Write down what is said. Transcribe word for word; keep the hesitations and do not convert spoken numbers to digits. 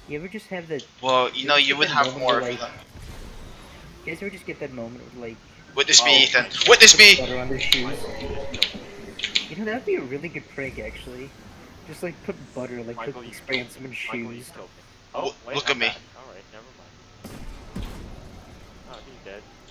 You ever just have that? Well, you, you know, ever you get would that have moment more where, of like, them. you guys ever just get that moment where, like, Witness Oh, me, Ethan. my- Witness me! butter on their shoes? Michael, you just killed me. You know, that'd be a really good prank, actually. Just like put butter, like Michael, cookie you spray on killed me. someone's Michael, you shoes. killed me. Oh, W wait, look I'm at me. back. Alright, never mind. Oh, he's dead.